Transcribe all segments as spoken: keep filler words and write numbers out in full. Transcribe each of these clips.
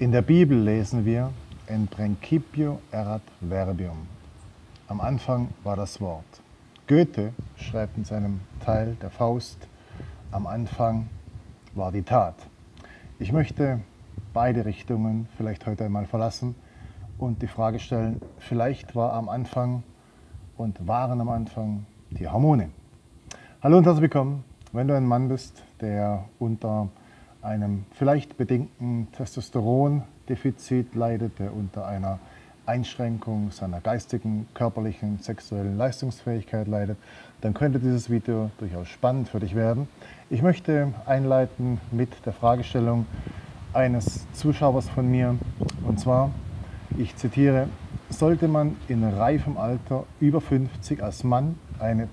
In der Bibel lesen wir, in principio erat verbium. Am Anfang war das Wort. Goethe schreibt in seinem Teil der Faust, am Anfang war die Tat. Ich möchte beide Richtungen vielleicht heute einmal verlassen und die Frage stellen, vielleicht war am Anfang und waren am Anfang die Hormone. Hallo und herzlich willkommen, wenn du ein Mann bist, der unter einem vielleicht bedingten Testosterondefizit leidet, der unter einer Einschränkung seiner geistigen, körperlichen, sexuellen Leistungsfähigkeit leidet, dann könnte dieses Video durchaus spannend für dich werden. Ich möchte einleiten mit der Fragestellung eines Zuschauers von mir, und zwar, ich zitiere: Sollte man in reifem Alter über fünfzig als Mann eine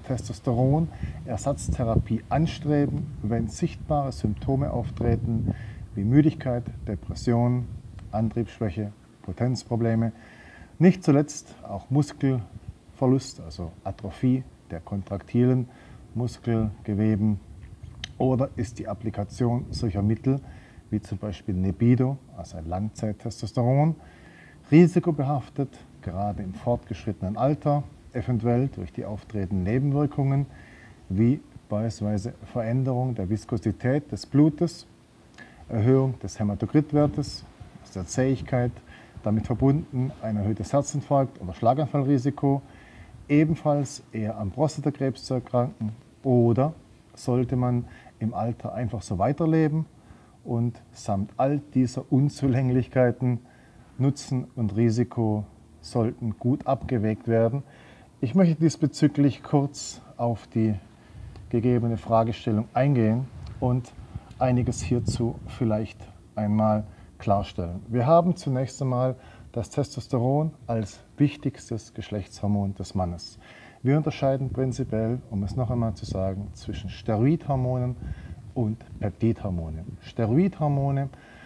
Testosteronersatztherapie anstreben, wenn sichtbare Symptome auftreten wie Müdigkeit, Depression, Antriebsschwäche, Potenzprobleme, nicht zuletzt auch Muskelverlust, also Atrophie der kontraktilen Muskelgeweben, oder ist die Applikation solcher Mittel wie zum Beispiel Nebido, also ein Langzeit-Testosteron, risikobehaftet, gerade im fortgeschrittenen Alter, eventuell durch die auftretenden Nebenwirkungen, wie beispielsweise Veränderung der Viskosität des Blutes, Erhöhung des Hämatokritwertes, also der Zähigkeit, damit verbunden ein erhöhtes Herzinfarkt- oder Schlaganfallrisiko, ebenfalls eher an Prostatakrebs zu erkranken, oder sollte man im Alter einfach so weiterleben und samt all dieser Unzulänglichkeiten Nutzen und Risiko sollten gut abgewägt werden. Ich möchte diesbezüglich kurz auf die gegebene Fragestellung eingehen und einiges hierzu vielleicht einmal klarstellen. Wir haben zunächst einmal das Testosteron als wichtigstes Geschlechtshormon des Mannes. Wir unterscheiden prinzipiell, um es noch einmal zu sagen, zwischen Steroidhormonen und Peptidhormonen. Steroidhormone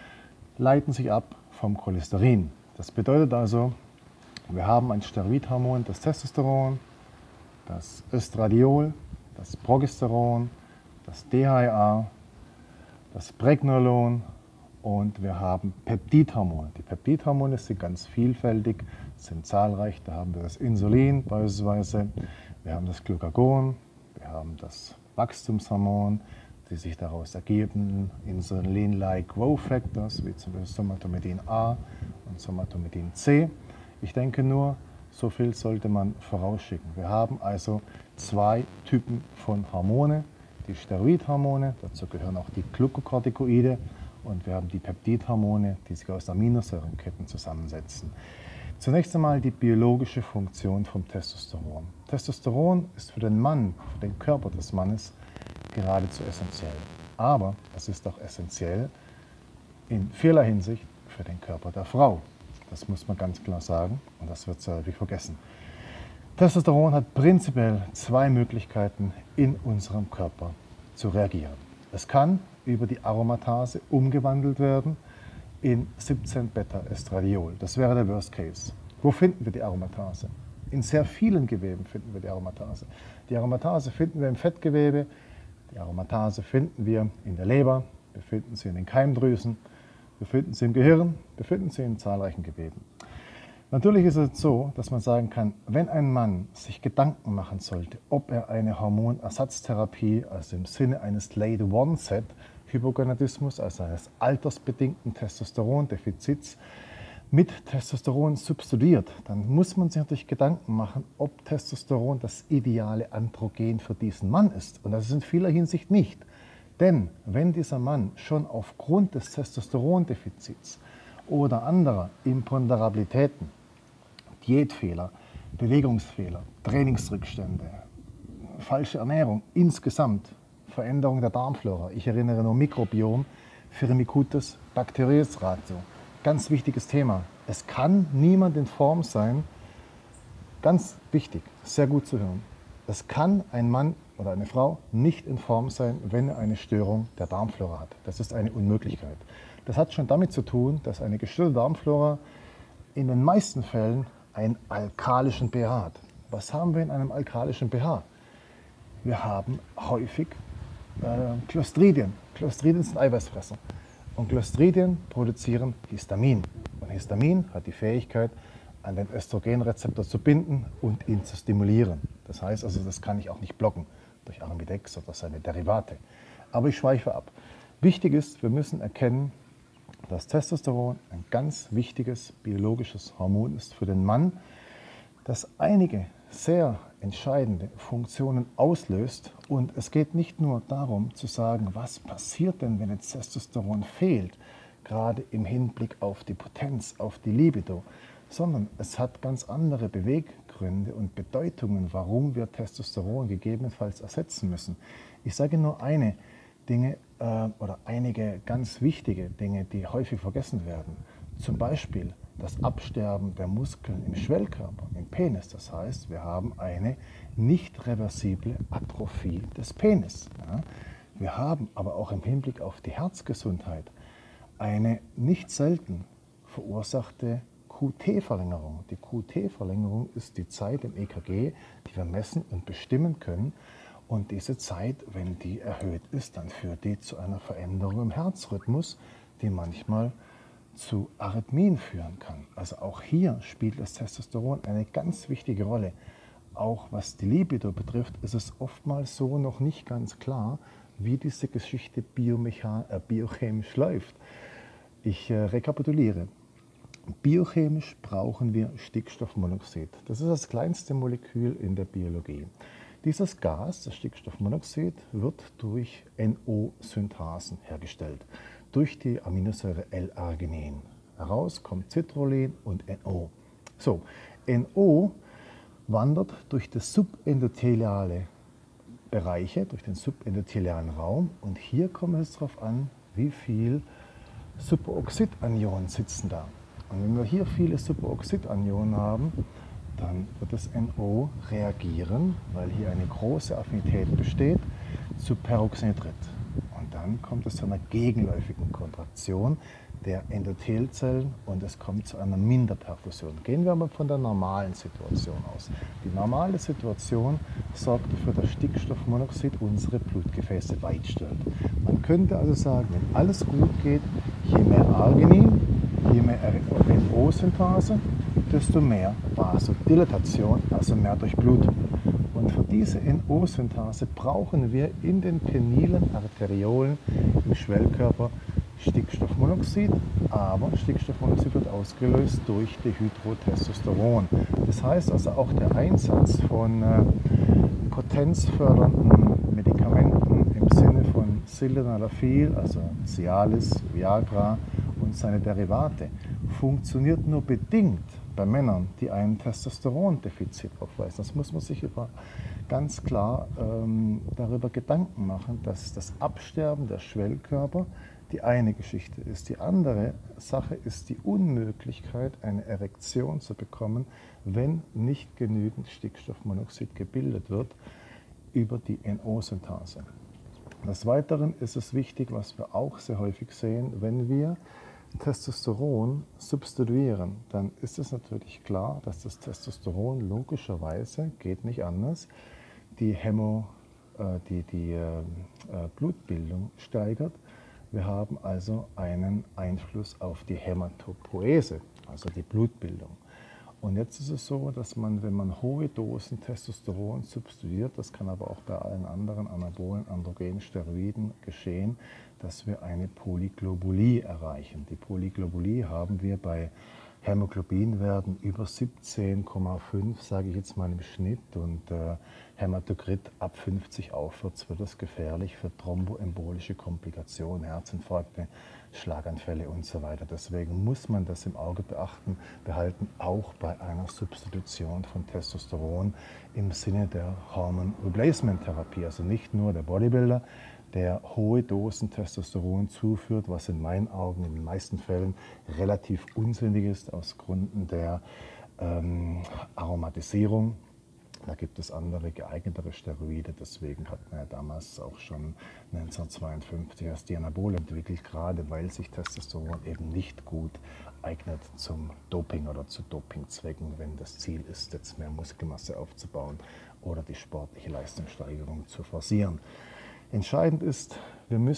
leiten sich ab vom Cholesterin. Das bedeutet also, wir haben ein Steroidhormon, das Testosteron, das Östradiol, das Progesteron, das D H E A, das Pregnolon, und wir haben Peptidhormone. Die Peptidhormone sind ganz vielfältig, sind zahlreich. Da haben wir das Insulin beispielsweise, wir haben das Glucagon, wir haben das Wachstumshormon, die sich daraus ergeben, Insulin-like Growth Factors, wie zum Beispiel Somatomedin A und Somatomedin C. Ich denke nur, so viel sollte man vorausschicken. Wir haben also zwei Typen von Hormone, die Steroidhormone, dazu gehören auch die Glucocorticoide, und wir haben die Peptidhormone, die sich aus Aminosäurenketten zusammensetzen. Zunächst einmal die biologische Funktion vom Testosteron. Testosteron ist für den Mann, für den Körper des Mannes geradezu essentiell. Aber es ist auch essentiell in vieler Hinsicht für den Körper der Frau. Das muss man ganz klar sagen, und das wird sehr häufig vergessen. Testosteron hat prinzipiell zwei Möglichkeiten, in unserem Körper zu reagieren. Es kann über die Aromatase umgewandelt werden in siebzehn Beta-Estradiol. Das wäre der Worst Case. Wo finden wir die Aromatase? In sehr vielen Geweben finden wir die Aromatase. Die Aromatase finden wir im Fettgewebe, die Aromatase finden wir in der Leber, wir finden sie in den Keimdrüsen, wir finden sie im Gehirn, wir finden sie in zahlreichen Geweben. Natürlich ist es so, dass man sagen kann, wenn ein Mann sich Gedanken machen sollte, ob er eine Hormonersatztherapie, also im Sinne eines Late-Onset-Hypogonadismus, also eines altersbedingten Testosterondefizits, mit Testosteron substituiert, dann muss man sich natürlich Gedanken machen, ob Testosteron das ideale Androgen für diesen Mann ist. Und das ist in vieler Hinsicht nicht. Denn wenn dieser Mann schon aufgrund des Testosterondefizits oder anderer Imponderabilitäten, Diätfehler, Bewegungsfehler, Trainingsrückstände, falsche Ernährung, insgesamt Veränderung der Darmflora, ich erinnere nur Mikrobiom, Firmicutes bacterius ratio, ganz wichtiges Thema. Es kann niemand in Form sein, ganz wichtig, sehr gut zu hören, es kann ein Mann oder eine Frau nicht in Form sein, wenn er eine Störung der Darmflora hat. Das ist eine Unmöglichkeit. Das hat schon damit zu tun, dass eine gestörte Darmflora in den meisten Fällen einen alkalischen pH hat. Was haben wir in einem alkalischen pH? Wir haben häufig äh, Clostridien. Clostridien sind Eiweißfresser. Und Clostridien produzieren Histamin. Und Histamin hat die Fähigkeit, an den Östrogenrezeptor zu binden und ihn zu stimulieren. Das heißt also, das kann ich auch nicht blocken durch Arimidex oder seine Derivate. Aber ich schweife ab. Wichtig ist, wir müssen erkennen, dass Testosteron ein ganz wichtiges biologisches Hormon ist für den Mann, das einige sehr entscheidende Funktionen auslöst. Und es geht nicht nur darum zu sagen, was passiert denn, wenn jetzt Testosteron fehlt, gerade im Hinblick auf die Potenz, auf die Libido, sondern es hat ganz andere Beweggründe und Bedeutungen, warum wir Testosteron gegebenenfalls ersetzen müssen. Ich sage nur eine Dinge äh, oder einige ganz wichtige Dinge, die häufig vergessen werden. Zum Beispiel das Absterben der Muskeln im Schwellkörper, im Penis. Das heißt, wir haben eine nicht reversible Atrophie des Penis. Ja. Wir haben aber auch im Hinblick auf die Herzgesundheit eine nicht selten verursachte Q T-Verlängerung. Die Q T-Verlängerung ist die Zeit im E K G, die wir messen und bestimmen können. Und diese Zeit, wenn die erhöht ist, dann führt die zu einer Veränderung im Herzrhythmus, die manchmal zu Arrhythmien führen kann. Also auch hier spielt das Testosteron eine ganz wichtige Rolle. Auch was die Libido betrifft, ist es oftmals so noch nicht ganz klar, wie diese Geschichte äh, biochemisch läuft. Ich äh, rekapituliere. Biochemisch brauchen wir Stickstoffmonoxid. Das ist das kleinste Molekül in der Biologie. Dieses Gas, das Stickstoffmonoxid, wird durch N O-Synthasen hergestellt, durch die Aminosäure L-Arginin. Heraus kommt Citrullin und N O. So, N O wandert durch die subendotheliale Bereiche, durch den subendothelialen Raum, und hier kommt es darauf an, wie viel Superoxidanionen sitzen da. Und wenn wir hier viele Superoxidanionen haben, dann wird das N O reagieren, weil hier eine große Affinität besteht, zu Peroxynitrid. Und dann kommt es zu einer gegenläufigen Kontraktion der Endothelzellen und es kommt zu einer Minderperfusion. Gehen wir aber von der normalen Situation aus. Die normale Situation sorgt dafür, dass Stickstoffmonoxid unsere Blutgefäße weit stellt. Man könnte also sagen, wenn alles gut geht, je mehr Arginin, je mehr N O-Synthase, desto mehr Vasodilatation, also mehr Durchblutung. Und für diese N O-Synthase brauchen wir in den penilen Arteriolen im Schwellkörper Stickstoffmonoxid, aber Stickstoffmonoxid wird ausgelöst durch Dehydrotestosteron. Das heißt also auch der Einsatz von äh, potenzfördernden Medikamenten im Sinne von Sildenafil, also Cialis, Viagra und seine Derivate, funktioniert nur bedingt bei Männern, die ein Testosterondefizit aufweisen. Das muss man sich über, ganz klar ähm, darüber Gedanken machen, dass das Absterben der Schwellkörper die eine Geschichte ist. Die andere Sache ist die Unmöglichkeit, eine Erektion zu bekommen, wenn nicht genügend Stickstoffmonoxid gebildet wird über die N O-Synthase. Des Weiteren ist es wichtig, was wir auch sehr häufig sehen, wenn wir Testosteron substituieren, dann ist es natürlich klar, dass das Testosteron logischerweise, geht nicht anders, die, Hämo, äh, die, die äh, Blutbildung steigert. Wir haben also einen Einfluss auf die Hämatopoese, also die Blutbildung. Und jetzt ist es so, dass man, wenn man hohe Dosen Testosteron substituiert, das kann aber auch bei allen anderen anabolen androgenen Steroiden geschehen, dass wir eine Polyglobulie erreichen. Die Polyglobulie haben wir bei Hämoglobinwerten über siebzehn Komma fünf, sage ich jetzt mal im Schnitt, und äh, Hämatokrit ab fünfzig aufwärts wird es gefährlich für thromboembolische Komplikationen, Herzinfarkte, Schlaganfälle und so weiter. Deswegen muss man das im Auge beachten, behalten, auch bei einer Substitution von Testosteron im Sinne der Hormone Replacement Therapie, also nicht nur der Bodybuilder, der hohe Dosen Testosteron zuführt, was in meinen Augen in den meisten Fällen relativ unsinnig ist aus Gründen der ähm, Aromatisierung. Da gibt es andere geeignetere Steroide, deswegen hat man ja damals auch schon neunzehnhundertzweiundfünfzig erst die Anabole entwickelt, gerade weil sich Testosteron eben nicht gut eignet zum Doping oder zu Dopingzwecken, wenn das Ziel ist, jetzt mehr Muskelmasse aufzubauen oder die sportliche Leistungssteigerung zu forcieren. Entscheidend ist, wir müssen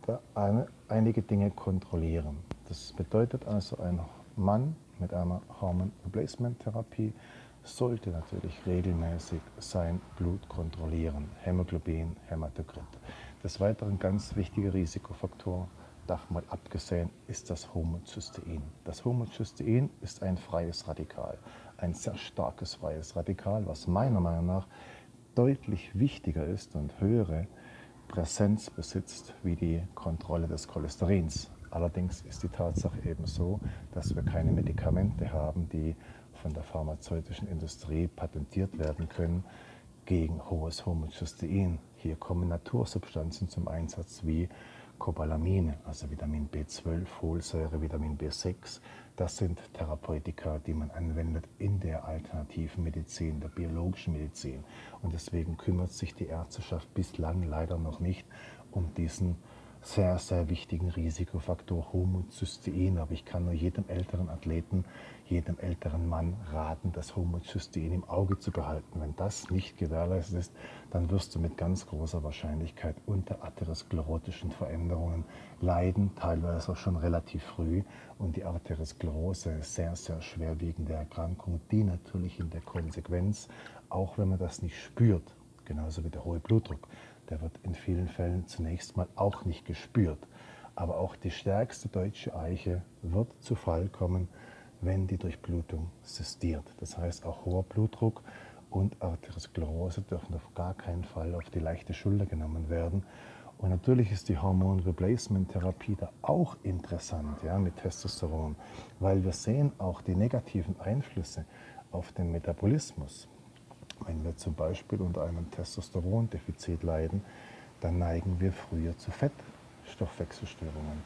da eine, einige Dinge kontrollieren. Das bedeutet also, ein Mann mit einer Hormone Replacement Therapie sollte natürlich regelmäßig sein Blut kontrollieren, Hämoglobin, Hämatokrit. Des Weiteren ganz wichtiger Risikofaktor, davon mal abgesehen, ist das Homozystein. Das Homozystein ist ein freies Radikal, ein sehr starkes freies Radikal, was meiner Meinung nach deutlich wichtiger ist und höhere Präsenz besitzt wie die Kontrolle des Cholesterins. Allerdings ist die Tatsache eben so, dass wir keine Medikamente haben, die von der pharmazeutischen Industrie patentiert werden können gegen hohes Homozystein. Hier kommen Natursubstanzen zum Einsatz wie Cobalamine, also Vitamin B zwölf, Folsäure, Vitamin B sechs. Das sind Therapeutika, die man anwendet in der alternativen Medizin, der biologischen Medizin. Und deswegen kümmert sich die Ärzteschaft bislang leider noch nicht um diesen sehr, sehr wichtigen Risikofaktor Homozystein. Aber ich kann nur jedem älteren Athleten, jedem älteren Mann raten, das Homozystein im Auge zu behalten. Wenn das nicht gewährleistet ist, dann wirst du mit ganz großer Wahrscheinlichkeit unter atherosklerotischen Veränderungen leiden, teilweise auch schon relativ früh. Und die Arteriosklerose ist sehr, sehr schwerwiegende Erkrankung, die natürlich in der Konsequenz, auch wenn man das nicht spürt, genauso wie der hohe Blutdruck, der wird in vielen Fällen zunächst mal auch nicht gespürt. Aber auch die stärkste deutsche Eiche wird zu Fall kommen, wenn die Durchblutung sistiert. Das heißt, auch hoher Blutdruck und Arteriosklerose dürfen auf gar keinen Fall auf die leichte Schulter genommen werden. Und natürlich ist die Hormone Replacement Therapie da auch interessant, ja, mit Testosteron, weil wir sehen auch die negativen Einflüsse auf den Metabolismus. Wenn wir zum Beispiel unter einem Testosterondefizit leiden, dann neigen wir früher zu Fettstoffwechselstörungen.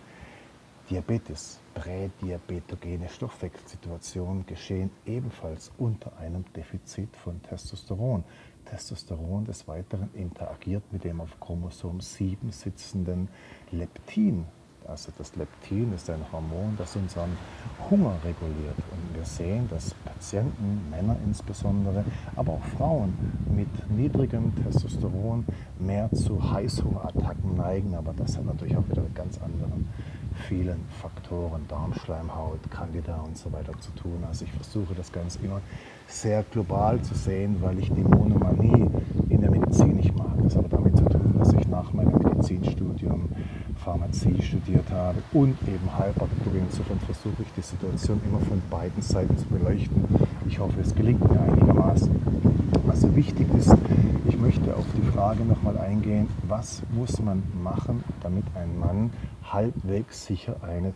Diabetes, prädiabetogene Stoffwechselsituationen geschehen ebenfalls unter einem Defizit von Testosteron. Testosteron des Weiteren interagiert mit dem auf Chromosom sieben sitzenden Leptin. Also das Leptin ist ein Hormon, das unseren Hunger reguliert. Und wir sehen, dass Patienten, Männer insbesondere, aber auch Frauen mit niedrigem Testosteron mehr zu Heißhungerattacken neigen. Aber das hat natürlich auch wieder mit ganz anderen vielen Faktoren, Darmschleimhaut, Candida und so weiter zu tun. Also ich versuche das Ganze immer sehr global zu sehen, weil ich die Monomanie in der Medizin nicht mag. Das hat damit zu tun, dass ich nach meinem Medizinstudium Pharmazie studiert habe und eben Heilpraktikerin. Insofern versuche ich die Situation immer von beiden Seiten zu beleuchten. Ich hoffe, es gelingt mir einigermaßen. Also wichtig ist, ich möchte auf die Frage nochmal eingehen, was muss man machen, damit ein Mann halbwegs sicher eine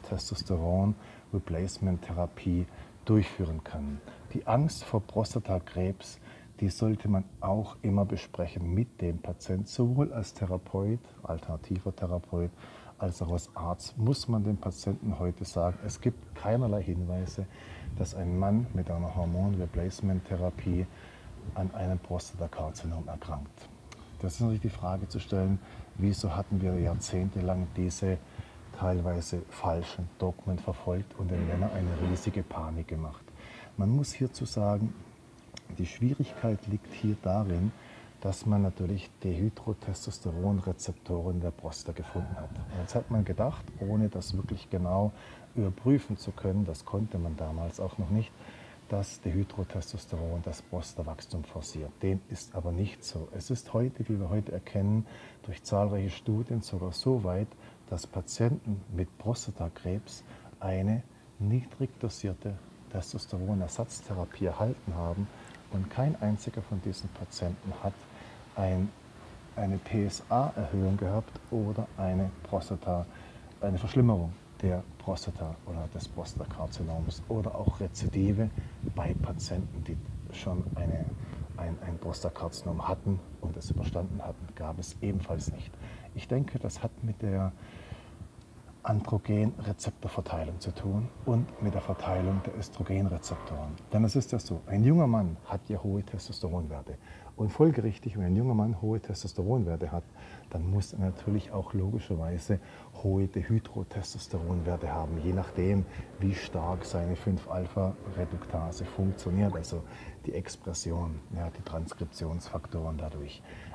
Testosteron-Replacement-Therapie durchführen kann. Die Angst vor Prostatakrebs, die sollte man auch immer besprechen mit dem Patienten, sowohl als Therapeut, alternativer Therapeut, als auch als Arzt muss man dem Patienten heute sagen, es gibt keinerlei Hinweise, dass ein Mann mit einer Hormon-Replacement-Therapie an einem Prostatakarzinom erkrankt. Das ist natürlich die Frage zu stellen, wieso hatten wir jahrzehntelang diese teilweise falschen Dogmen verfolgt und den Männern eine riesige Panik gemacht. Man muss hierzu sagen, die Schwierigkeit liegt hier darin, dass man natürlich Dehydrotestosteronrezeptoren der Prostata gefunden hat. Und jetzt hat man gedacht, ohne das wirklich genau überprüfen zu können, das konnte man damals auch noch nicht, dass Dehydrotestosteron das Prostatawachstum forciert. Dem ist aber nicht so. Es ist heute, wie wir heute erkennen, durch zahlreiche Studien sogar so weit, dass Patienten mit Prostatakrebs eine niedrig dosierte Testosteronersatztherapie erhalten haben und kein einziger von diesen Patienten hat ein, eine P S A-Erhöhung gehabt oder eine Prostata, eine Verschlimmerung der Prostata oder des Prostatakarzinoms oder auch Rezidive bei Patienten, die schon eine, ein, ein Prostatakarzinom hatten und es überstanden hatten, gab es ebenfalls nicht. Ich denke, das hat mit der Androgenrezeptorverteilung zu tun und mit der Verteilung der Östrogenrezeptoren. Denn es ist ja so, ein junger Mann hat ja hohe Testosteronwerte. Und folgerichtig, wenn ein junger Mann hohe Testosteronwerte hat, dann muss er natürlich auch logischerweise hohe Dehydrotestosteronwerte haben, je nachdem, wie stark seine fünf Alpha Reduktase funktioniert, also die Expression, ja, die Transkriptionsfaktoren dadurch.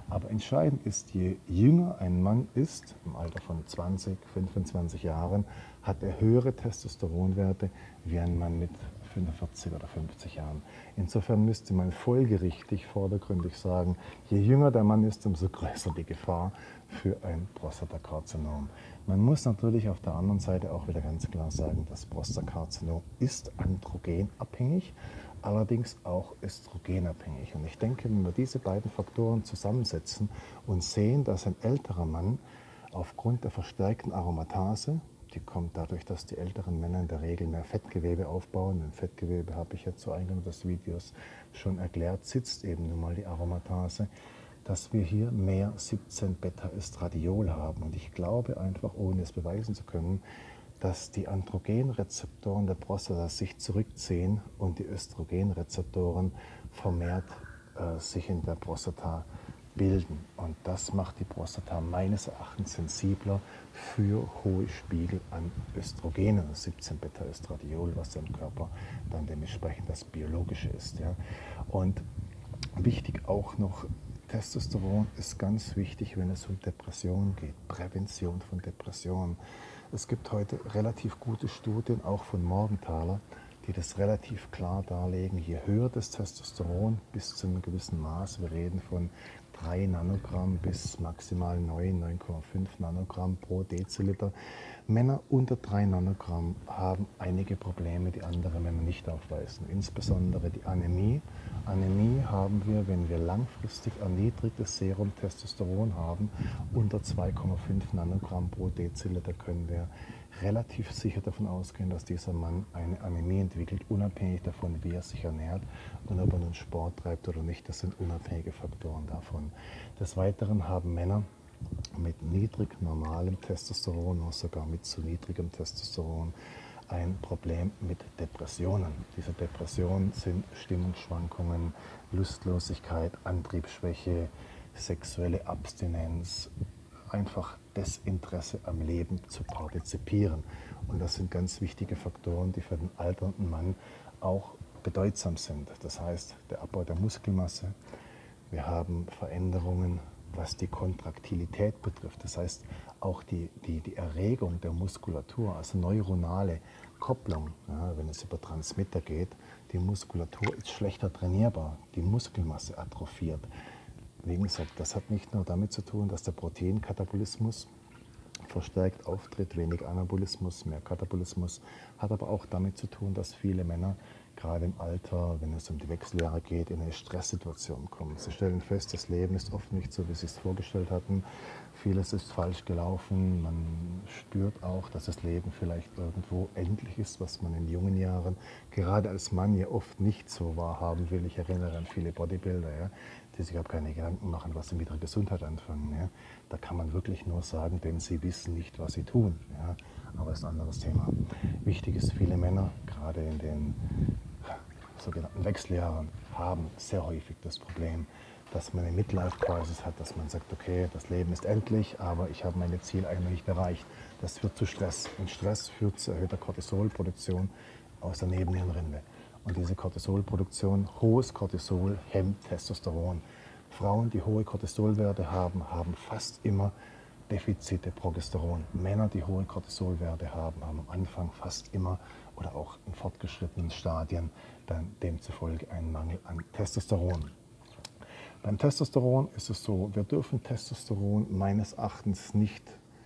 Aber entscheidend ist, je jünger ein Mann ist, im Alter von zwanzig, fünfundzwanzig Jahren, hat er höhere Testosteronwerte wie ein Mann mit fünfundvierzig oder fünfzig Jahren. Insofern müsste man folgerichtig, vordergründig sagen, je jünger der Mann ist, umso größer die Gefahr für ein Prostatakarzinom. Man muss natürlich auf der anderen Seite auch wieder ganz klar sagen, das Prostatakarzinom ist androgenabhängig, allerdings auch östrogenabhängig. Und ich denke, wenn wir diese beiden Faktoren zusammensetzen und sehen, dass ein älterer Mann aufgrund der verstärkten Aromatase, die kommt dadurch, dass die älteren Männer in der Regel mehr Fettgewebe aufbauen. Im Fettgewebe habe ich ja zu Eingang des Videos schon erklärt, sitzt eben nun mal die Aromatase, dass wir hier mehr siebzehn Beta-Östradiol haben. Und ich glaube einfach, ohne es beweisen zu können, dass die Androgenrezeptoren der Prostata sich zurückziehen und die Östrogenrezeptoren vermehrt äh, sich in der Prostata bilden. Und das macht die Prostata meines Erachtens sensibler für hohe Spiegel an Östrogenen, siebzehn Beta-Östradiol, was im Körper dann dementsprechend das Biologische ist. Ja. Und wichtig auch noch, Testosteron ist ganz wichtig, wenn es um Depressionen geht, Prävention von Depressionen. Es gibt heute relativ gute Studien, auch von Morgenthaler, die das relativ klar darlegen. Je höher das Testosteron bis zu einem gewissen Maß, wir reden von drei Nanogramm bis maximal neun, neun Komma fünf Nanogramm pro Deziliter. Männer unter drei Nanogramm haben einige Probleme, die andere Männer nicht aufweisen. Insbesondere die Anämie. Anämie haben wir, wenn wir langfristig erniedrigtes Serum-Testosteron haben, unter zwei Komma fünf Nanogramm pro Deziliter, können wir relativ sicher davon ausgehen, dass dieser Mann eine Anämie entwickelt, unabhängig davon, wie er sich ernährt und ob er nun Sport treibt oder nicht. Das sind unabhängige Faktoren davon. Des Weiteren haben Männer mit niedrig normalem Testosteron oder sogar mit zu niedrigem Testosteron ein Problem mit Depressionen. Diese Depressionen sind Stimmungsschwankungen, Lustlosigkeit, Antriebsschwäche, sexuelle Abstinenz, einfach Desinteresse am Leben zu partizipieren. Und das sind ganz wichtige Faktoren, die für den alternden Mann auch bedeutsam sind. Das heißt, der Abbau der Muskelmasse, wir haben Veränderungen, was die Kontraktilität betrifft. Das heißt, auch die, die, die Erregung der Muskulatur, also neuronale Kopplung, ja, wenn es über Transmitter geht, die Muskulatur ist schlechter trainierbar, die Muskelmasse atrophiert. Wie gesagt, das hat nicht nur damit zu tun, dass der Proteinkatabolismus verstärkt auftritt, wenig Anabolismus, mehr Katabolismus, hat aber auch damit zu tun, dass viele Männer gerade im Alter, wenn es um die Wechseljahre geht, in eine Stresssituation kommen. Sie stellen fest, das Leben ist oft nicht so, wie sie es vorgestellt hatten. Vieles ist falsch gelaufen. Man spürt auch, dass das Leben vielleicht irgendwo endlich ist, was man in jungen Jahren, gerade als Mann, ja oft nicht so wahrhaben will. Ich erinnere an viele Bodybuilder, ja, die sich auch keine Gedanken machen, was sie mit ihrer Gesundheit anfangen. Ja. Da kann man wirklich nur sagen, denn sie wissen nicht, was sie tun. Ja. Aber das ist ein anderes Thema. Wichtig ist, viele Männer, gerade in den sogenannten Wechseljahren, haben sehr häufig das Problem, dass man eine Midlife-Crisis hat, dass man sagt, okay, das Leben ist endlich, aber ich habe meine Ziele einmal nicht erreicht. Das führt zu Stress. Und Stress führt zu erhöhter Cortisolproduktion aus der Nebennierenrinde. Und diese Cortisolproduktion, hohes Cortisol, hemmt Testosteron. Frauen, die hohe Cortisolwerte haben, haben fast immer Defizite Progesteron. Männer, die hohe Cortisolwerte haben, haben am Anfang fast immer oder auch in fortgeschrittenen Stadien dann demzufolge einen Mangel an Testosteron. Beim Testosteron ist es so, wir dürfen Testosteron meines Erachtens nicht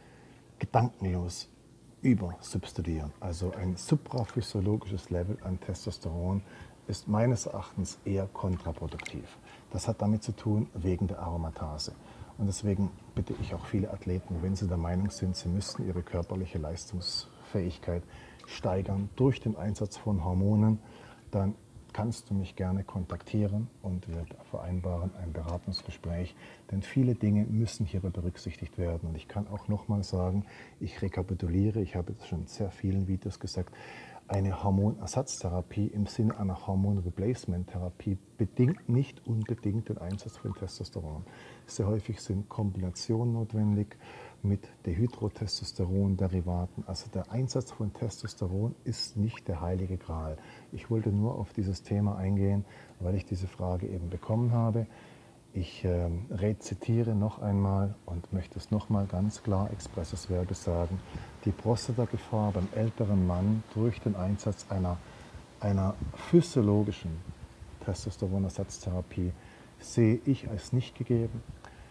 gedankenlos übersubstituieren. Also ein supraphysiologisches Level an Testosteron ist meines Erachtens eher kontraproduktiv. Das hat damit zu tun, wegen der Aromatase. Und deswegen bitte ich auch viele Athleten, wenn sie der Meinung sind, sie müssten ihre körperliche Leistungsfähigkeit steigern durch den Einsatz von Hormonen, dann kannst du mich gerne kontaktieren und wir vereinbaren ein Beratungsgespräch, denn viele Dinge müssen hierbei berücksichtigt werden. Und ich kann auch nochmal sagen, ich rekapituliere, ich habe es schon in sehr vielen Videos gesagt, eine Hormonersatztherapie im Sinne einer Hormon-Replacement-Therapie bedingt nicht unbedingt den Einsatz von Testosteron. Sehr häufig sind Kombinationen notwendig mit Dehydrotestosteron-Derivaten. Also der Einsatz von Testosteron ist nicht der heilige Gral. Ich wollte nur auf dieses Thema eingehen, weil ich diese Frage eben bekommen habe. Ich äh, rezitiere noch einmal und möchte es noch mal ganz klar expresses verbis sagen. Die Prostatagefahr beim älteren Mann durch den Einsatz einer, einer physiologischen Testosteronersatztherapie sehe ich als nicht gegeben.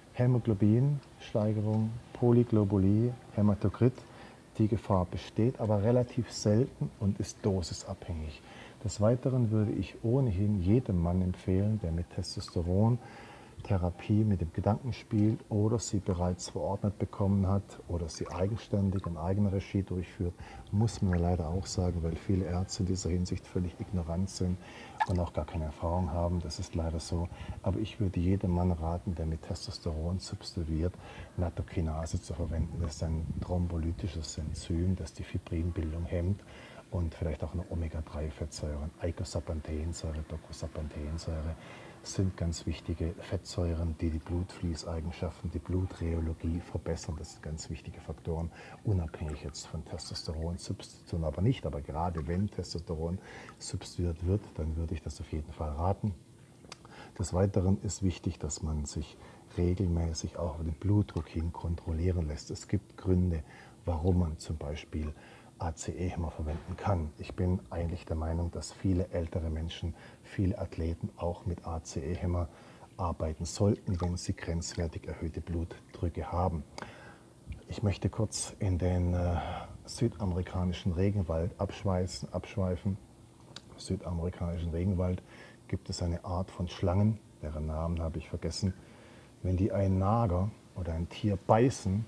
Hämoglobinsteigerung, Polyglobulie, Hämatokrit, die Gefahr besteht, aber relativ selten und ist dosisabhängig. Des Weiteren würde ich ohnehin jedem Mann empfehlen, der mit Testosteron Therapie mit dem Gedanken spielt oder sie bereits verordnet bekommen hat oder sie eigenständig in eigener Regie durchführt, muss man leider auch sagen, weil viele Ärzte in dieser Hinsicht völlig ignorant sind und auch gar keine Erfahrung haben. Das ist leider so. Aber ich würde jedem Mann raten, der mit Testosteron substituiert, Nattokinase zu verwenden. Das ist ein thrombolytisches Enzym, das die Fibrinbildung hemmt und vielleicht auch eine Omega drei Fettsäuren, Eicosapanthensäure, Docosapanthensäure, sind ganz wichtige Fettsäuren, die die Blutfließeigenschaften, die Blutreologie verbessern. Das sind ganz wichtige Faktoren, unabhängig jetzt von Testosteronsubstitution, aber nicht. Aber gerade wenn Testosteron substituiert wird, dann würde ich das auf jeden Fall raten. Des Weiteren ist wichtig, dass man sich regelmäßig auch auf den Blutdruck hin kontrollieren lässt. Es gibt Gründe, warum man zum Beispiel A C E-Hämmer verwenden kann. Ich bin eigentlich der Meinung, dass viele ältere Menschen, viele Athleten auch mit A C E-Hämmer arbeiten sollten, wenn sie grenzwertig erhöhte Blutdrücke haben. Ich möchte kurz in den äh, südamerikanischen Regenwald abschweifen. abschweifen. Im südamerikanischen Regenwald gibt es eine Art von Schlangen, deren Namen habe ich vergessen. Wenn die einen Nager oder ein Tier beißen,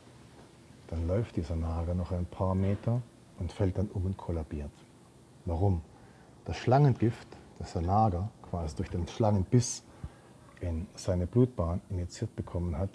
dann läuft dieser Nager noch ein paar Meter und fällt dann um und kollabiert. Warum? Das Schlangengift, das der Nager quasi durch den Schlangenbiss in seine Blutbahn injiziert bekommen hat,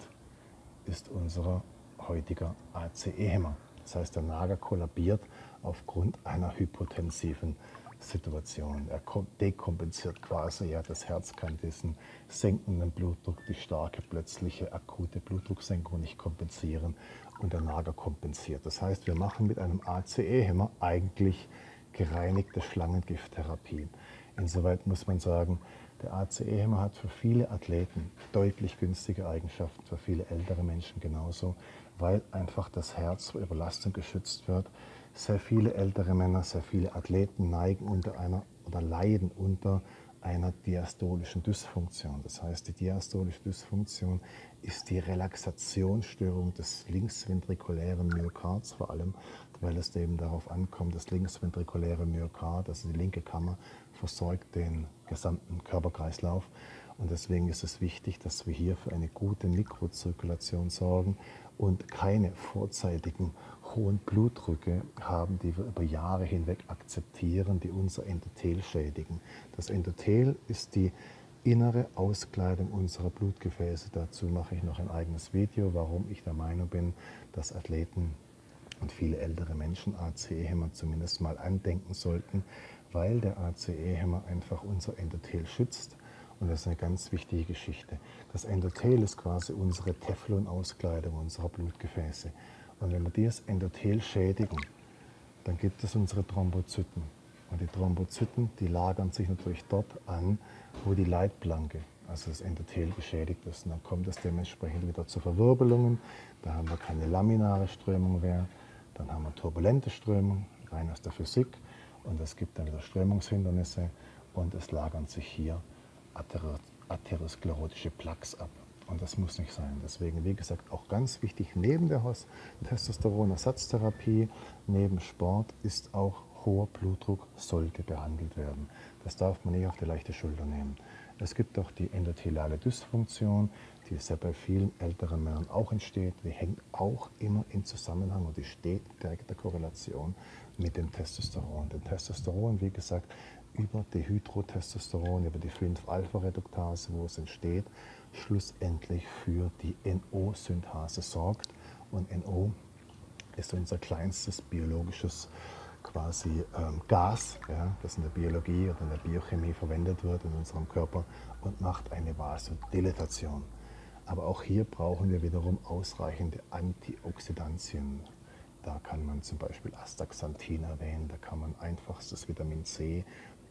ist unser heutiger A C E-Hämmer. Das heißt, der Nager kollabiert aufgrund einer hypotensiven Situation. Er dekompensiert quasi, ja, das Herz kann diesen sinkenden Blutdruck, die starke plötzliche akute Blutdrucksenkung nicht kompensieren und der Nager kompensiert. Das heißt, wir machen mit einem A C E-Hämmer eigentlich gereinigte Schlangengifttherapien. Insoweit muss man sagen, der A C E-Hämmer hat für viele Athleten deutlich günstige Eigenschaften, für viele ältere Menschen genauso, weil einfach das Herz vor Überlastung geschützt wird. Sehr viele ältere Männer, sehr viele Athleten neigen unter einer oder leiden unter einer diastolischen Dysfunktion. Das heißt, die diastolische Dysfunktion ist die Relaxationsstörung des linksventrikulären Myokards, vor allem, weil es eben darauf ankommt, das linksventrikuläre Myokard, also die linke Kammer, versorgt den gesamten Körperkreislauf. Und deswegen ist es wichtig, dass wir hier für eine gute Mikrozirkulation sorgen und keine vorzeitigen hohen Blutdrücke haben, die wir über Jahre hinweg akzeptieren, die unser Endothel schädigen. Das Endothel ist die innere Auskleidung unserer Blutgefäße. Dazu mache ich noch ein eigenes Video, warum ich der Meinung bin, dass Athleten und viele ältere Menschen A C E-Hämmer zumindest mal andenken sollten, weil der A C E-Hämmer einfach unser Endothel schützt. Und das ist eine ganz wichtige Geschichte. Das Endothel ist quasi unsere Teflonauskleidung unserer Blutgefäße. Und wenn wir dieses Endothel schädigen, dann gibt es unsere Thrombozyten. Und die Thrombozyten, die lagern sich natürlich dort an, wo die Leitplanke, also das Endothel, geschädigt ist. Und dann kommt es dementsprechend wieder zu Verwirbelungen. Da haben wir keine laminare Strömung mehr. Dann haben wir turbulente Strömung, rein aus der Physik. Und es gibt dann wieder Strömungshindernisse. Und es lagern sich hier atherosklerotische Plaques ab. Und das muss nicht sein. Deswegen, wie gesagt, auch ganz wichtig, neben der Testosteronersatztherapie, neben Sport, ist auch hoher Blutdruck sollte behandelt werden. Das darf man nicht auf die leichte Schulter nehmen. Es gibt auch die endotheliale Dysfunktion, die sehr bei vielen älteren Männern auch entsteht. Die hängt auch immer in Zusammenhang und die steht in direkter Korrelation mit dem Testosteron. Denn Testosteron, wie gesagt, über Dehydrotestosteron, über die fünf Alpha Reduktase, wo es entsteht, schlussendlich für die N O-Synthase sorgt. Und N O ist unser kleinstes biologisches quasi ähm, Gas, ja, das in der Biologie oder in der Biochemie verwendet wird in unserem Körper und macht eine Vasodilatation. Aber auch hier brauchen wir wiederum ausreichende Antioxidantien. Da kann man zum Beispiel Astaxanthin erwähnen, da kann man einfachstes Vitamin C,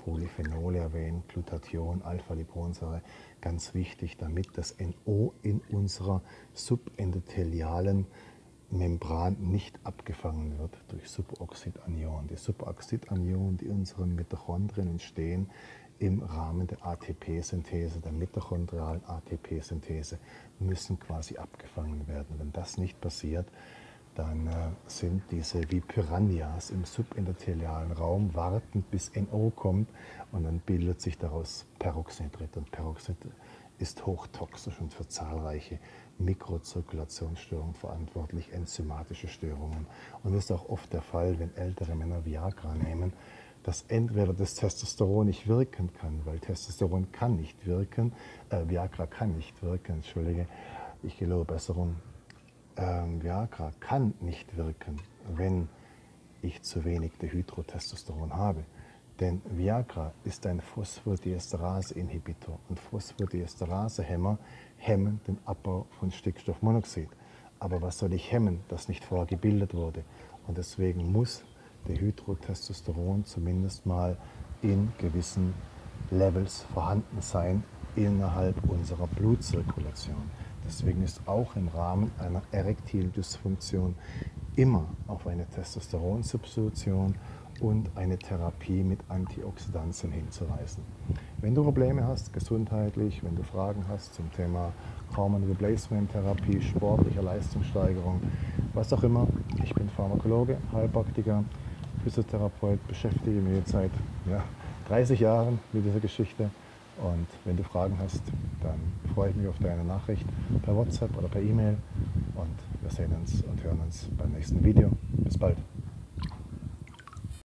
Polyphenole erwähnt, Glutathion, Alpha-Liponsäure, ganz wichtig, damit das N O in unserer subendothelialen Membran nicht abgefangen wird durch Superoxidanionen. Die Superoxidanionen, die in unseren Mitochondrien entstehen, im Rahmen der A T P-Synthese, der mitochondrialen A T P-Synthese, müssen quasi abgefangen werden. Wenn das nicht passiert, dann äh, sind diese wie Piranhas im subendothelialen Raum, warten bis N O kommt und dann bildet sich daraus Peroxynitrит. Und Peroxid ist hochtoxisch und für zahlreiche Mikrozirkulationsstörungen verantwortlich, enzymatische Störungen. Und das ist auch oft der Fall, wenn ältere Männer Viagra nehmen, dass entweder das Testosteron nicht wirken kann, weil Testosteron kann nicht wirken, äh, Viagra kann nicht wirken, entschuldige, ich gelobe Besserung, ähm, Viagra kann nicht wirken, wenn ich zu wenig Dehydrotestosteron habe. Denn Viagra ist ein Phosphodiesterase-Inhibitor und Phosphodiesterase-Hämmer hemmen den Abbau von Stickstoffmonoxid. Aber was soll ich hemmen, das nicht vorher gebildet wurde? Und deswegen muss Dehydrotestosteron zumindest mal in gewissen Levels vorhanden sein innerhalb unserer Blutzirkulation. Deswegen ist auch im Rahmen einer erektilen Dysfunktion immer auf eine Testosteronsubstitution und eine Therapie mit Antioxidantien hinzuweisen. Wenn du Probleme hast, gesundheitlich, wenn du Fragen hast zum Thema Hormone Replacement Therapie, sportlicher Leistungssteigerung, was auch immer, ich bin Pharmakologe, Heilpraktiker, Physiotherapeut, beschäftige mich seit ja, dreißig Jahren mit dieser Geschichte. Und wenn du Fragen hast, dann freue ich mich auf deine Nachricht per WhatsApp oder per E-Mail. Und wir sehen uns und hören uns beim nächsten Video. Bis bald.